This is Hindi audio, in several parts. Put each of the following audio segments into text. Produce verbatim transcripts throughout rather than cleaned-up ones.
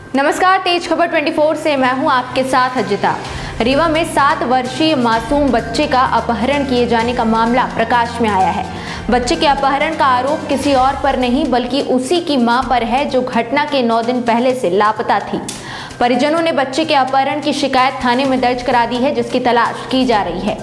नमस्कार, तेज खबर चौबीस से मैं हूं आपके साथ अजिता। रीवा में सात वर्षीय मासूम बच्चे का अपहरण किए जाने का मामला प्रकाश में आया है। बच्चे के अपहरण का आरोप किसी और पर नहीं बल्कि उसी की मां पर है, जो घटना के नौ दिन पहले से लापता थी। परिजनों ने बच्चे के अपहरण की शिकायत थाने में दर्ज करा दी है, जिसकी तलाश की जा रही है।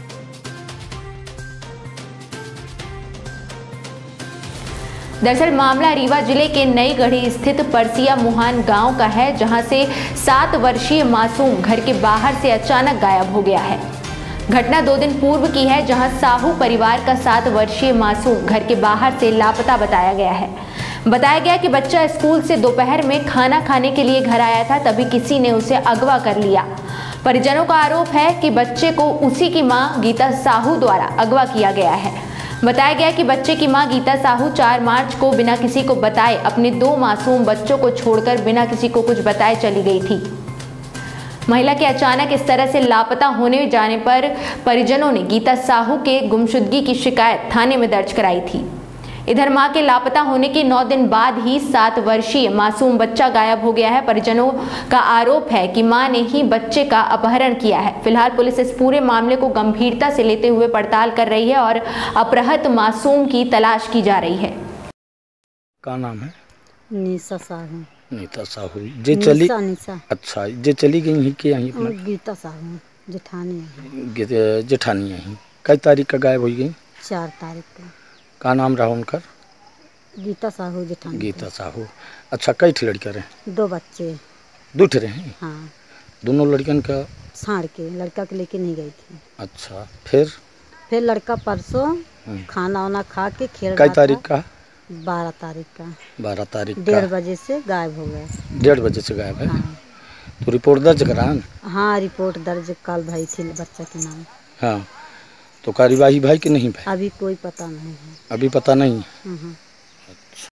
दरअसल मामला रीवा जिले के नई गढ़ी स्थित परसिया मुहान गांव का है, जहां से सात वर्षीय मासूम घर के बाहर से अचानक गायब हो गया है। घटना दो दिन पूर्व की है, जहां साहू परिवार का सात वर्षीय मासूम घर के बाहर से लापता बताया गया है। बताया गया कि बच्चा स्कूल से दोपहर में खाना खाने के लिए घर आया था, तभी किसी ने उसे अगवा कर लिया। परिजनों का आरोप है कि बच्चे को उसी की मां गीता साहू द्वारा अगवा किया गया है। बताया गया कि बच्चे की मां गीता साहू चार मार्च को बिना किसी को बताए अपने दो मासूम बच्चों को छोड़कर बिना किसी को कुछ बताए चली गई थी। महिला के अचानक इस तरह से लापता होने जाने पर परिजनों ने गीता साहू के गुमशुदगी की शिकायत थाने में दर्ज कराई थी। इधर मां के लापता होने के नौ दिन बाद ही सात वर्षीय मासूम बच्चा गायब हो गया है। परिजनों का आरोप है कि मां ने ही बच्चे का अपहरण किया है। फिलहाल पुलिस इस पूरे मामले को गंभीरता से लेते हुए पड़ताल कर रही है और अपहृत मासूम की तलाश की जा रही है। क्या नाम है? नीसा साहू। नीता साहू जे चली नीसा, नीसा। अच्छा, जे चली गई ही के यहीं अपना गीता साहू जेठानी जेठानी यहीं कई तारीख का गायब हो गई? चार तारीख का। का नाम रहा उनका? गीता साहू जेठानी। गीता साहू। अच्छा, कई ठे लड़का रहे? दो बच्चे। दो ठे रहे? हाँ। दोनों लड़कन का साढ़ के लड़का के लेके नहीं गई थी। अच्छा, फिर फिर लड़का परसों खाना वाना खा के खेल कई तारीख का? बारह तारीख का। बारह तारीख डेढ़ बजे से गायब हो गया। डेढ़ बजे से गायब है? हाँ। तो रिपोर्ट दर्ज करा? हाँ, रिपोर्ट दर्ज कल भाई थी बच्चा के नाम। हाँ, तो कार्यवाही भाई कि नहीं भाई? अभी कोई पता नहीं है। अभी पता नहीं?